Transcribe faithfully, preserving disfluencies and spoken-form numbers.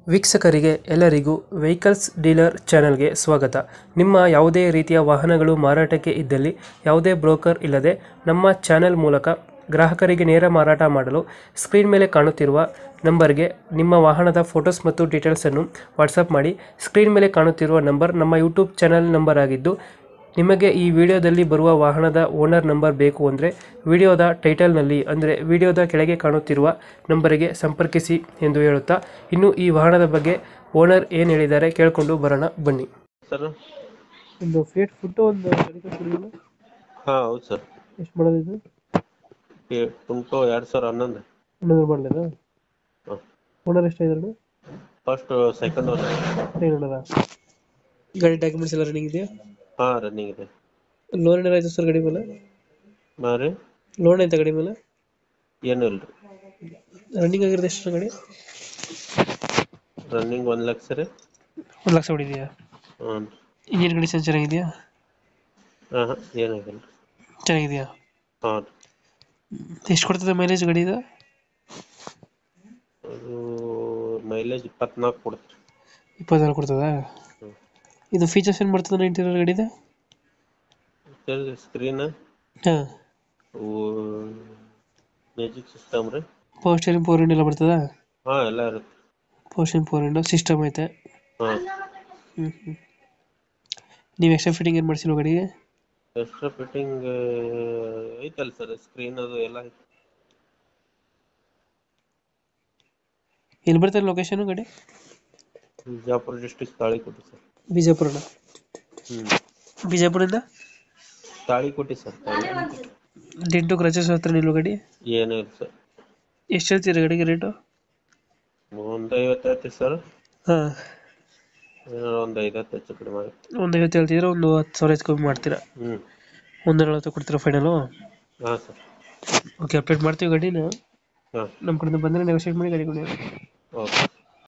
ವೀಕ್ಷಕರಿಗೆ ಎಲ್ಲರಿಗೂ vehicles dealer ಚಾನೆಲ್ಗೆ ಸ್ವಾಗತ. ನಿಮ್ಮ ಯಾವುದೇ ರೀತಿಯ ವಾಹನಗಳು ಮಾರಾಟಕ್ಕೆ ಇದ್ದಲ್ಲಿ ಯಾವುದೇ ಬ್ರೋಕರ್ ಇಲ್ಲದೆ ನಮ್ಮ ಚಾನೆಲ್ ಮೂಲಕ ಗ್ರಾಹಕರಿಗೆ ನೇರ ಮಾರಾಟ ಮಾಡಲು ಸ್ಕ್ರೀನ್ ಮೇಲೆ ಕಾಣುತ್ತಿರುವ ನಂಬರ್ಗೆ ನಿಮ್ಮ ವಾಹನದ ಫೋಟೋಸ್ ಮತ್ತು ಡೀಟೇಲ್ಸನ್ನು ವಾಟ್ಸಪ್ ಮಾಡಿ. ಸ್ಕ್ರೀನ್ ಮೇಲೆ ಕಾಣುತ್ತಿರುವ ನಂಬರ್ ನಮ್ಮ ಯೂಟ್ಯೂಬ್ ಚಾನೆಲ್ ನಂಬರ್ ಆಗಿದ್ದು, ನಿಮಗೆ ಈ ವಿಡಿಯೋದಲ್ಲಿ ಬರುವ ವಾಹನದ ಓನರ್ ನಂಬರ್ ಬೇಕು ಅಂದರೆ ವಿಡಿಯೋದ ಟೈಟಲ್ನಲ್ಲಿ ಅಂದರೆ ವಿಡಿಯೋದ ಕೆಳಗೆ ಕಾಣುತ್ತಿರುವ ನಂಬರಿಗೆ ಸಂಪರ್ಕಿಸಿ ಎಂದು ಹೇಳುತ್ತಾ, ಇನ್ನು ಈ ವಾಹನದ ಬಗ್ಗೆ ಓನರ್ ಏನು ಹೇಳಿದ್ದಾರೆ ಕೇಳಿಕೊಂಡು ಬರೋಣ ಬನ್ನಿ. ಸರ್ ಒಂದು ಫೇಟ್ ಫುಟ್ಟು ಒಂದು ಹಾಂ ಹೌದು ಸರ್. ಎಷ್ಟು ಮಾಡೋದು? ಇದು ಟುಂಟೋ ಎರಡು ಸಾವಿರ ಹನ್ನೊಂದು ಹನ್ನೊಂದು ಮಾಡಲಿಲ್ಲ. ಹಾಂ ಓನರ್ ಎಷ್ಟಾಗಿದ್ದಾರೆ? First second owner. ನೋಡೋಣ. ಗಾಡಿ ಡಾಕ್ಯುಮೆಂಟ್ಸ್ ಎಲ್ಲ ರನ್ನಿಂಗ್ ಇದೆಯಾ? ಹಾಂ ರನ್ನಿಂಗ್ ಇದೆ. ಲೋನ್ ಏನಾರ ಆಯ್ತು ಸರ್ ಗಾಡಿ ಮೇಲೆ? ಹಾಂ ರೀ, ಲೋನ್ ಐತೆ ಗಾಡಿ ಮೇಲೆ? ಏನೂ ಇಲ್ಲ ರೀ. ರನ್ನಿಂಗ್ ಆಗಿರೋದು ಎಷ್ಟು ಗಾಡಿ? ರನ್ನಿಂಗ್ ಒಂದು ಲಕ್ಷ ರೀ. ಒಂದು ಲಕ್ಷ ಹೊಡಿದೆಯಾ? ಹ್ಞೂ. ಇಂಜಿನ್ ಕಂಡೀಷನ್ ಚೆನ್ನಾಗಿದೆಯಾ? ಹಾಂ ಹಾಂ ಏನಾಗಿಲ್ಲ ರೀ. ಚೆನ್ನಾಗಿದೆಯಾ? ಹಾಂ ರೀ. ಎಷ್ಟು ಕೊಡ್ತದೆ ಮೈಲೇಜ್ ಗಾಡಿ ಇದು? ಅದು ಮೈಲೇಜ್ ಇಪ್ಪತ್ನಾಲ್ಕು ಕೊಡುತ್ತೆ. ಇಪ್ಪತ್ನಾಲ್ಕು ಕೊಡ್ತದಾ? ಹ್ಞೂ. ಇದು ಫೀಚರ್ಸ್ ಏನು ಬರ್ತದೆ ಇಂಟೀರಿಯರ್ ಗಾಡಿದು? ಸ್ಕ್ರೀನ್, ಹಾಂ, ಮ್ಯೂಸಿಕ್ ಸಿಸ್ಟಮ್ ರೀ. ಪವರ್ ಸ್ಟೇರಿಂಗ್ ಪವರ್ ವಿಂಡೋ ಎಲ್ಲ ಬರ್ತದಾ? ಹಾಂ ಎಲ್ಲ ಇರುತ್ತೆ. Power steering power window system ಐತೆ. ಹಾಂ. ಹ್ಞೂ ಹ್ಞೂ ನೀವು ಎಕ್ಸ್ಟ್ರಾ ಫಿಟ್ಟಿಂಗ್ ಏನು ಮಾಡಿಸಿಲ್ವ ಗಾಡಿಗೆ? ಎಕ್ಸ್ಟ್ರಾ ಫಿಟ್ಟಿಂಗ್ ಐತಲ್ಲ ಸರ್, ಸ್ಕ್ರೀನ್ ಅದು ಎಲ್ಲ ಐತೆ. ಎಲ್ಲಿ ಬರ್ತಾರೆ ಲೊಕೇಶನ್ ಗಾಡಿ? Bijapur district Talikote sir. ಬಿಜಾಪುರನ? ಹ್ಞೂ. ಬಿಜಾಪುರದಿಂದ Talikote sir. Talikote. Dent scratches ಹತ್ರ ನಿಲ್ವ ಗಾಡಿ? ಏನೂ ಇಲ್ಲ ಸರ್. ಎಷ್ಟು ಹೇಳ್ತೀರಾ ಗಾಡಿಗೆ ರೇಟು? ಒಂದು ಐವತ್ತು ಹೇಳ್ತೀವಿ ಸರ್. ಹಾಂ, ಏನಾರ ಒಂದು ಐದು ಹತ್ತು ಹೆಚ್ಚು ಕಡಿಮೆ ಆಗುತ್ತೆ. ಒಂದು ಐವತ್ತು ಹೇಳ್ತಿದ್ರೆ ಒಂದು ಹತ್ತು ಸಾವಿರ ಹೆಚ್ಚು ಕಮ್ಮಿ ಮಾಡ್ತೀರಾ? ಹ್ಞೂ. ಒಂದು ನಲ್ವತ್ತು ಕೊಡ್ತೀರಾ ಫೈನಲು? ಹಾಂ ಸರ್. ಓಕೆ, ಅಪ್ಡೇಟ್ ಮಾಡ್ತೀವಿ ಗಾಡಿನ. ಹಾಂ ನಮ್ಮ ಕಡೆಯಿಂದ ಬಂದರೆ ನೆಗೋಷಿಯೇಟ್ ಮಾಡಿ ಗಾಡಿ ಕೊಡಿ. ಓಕೆ.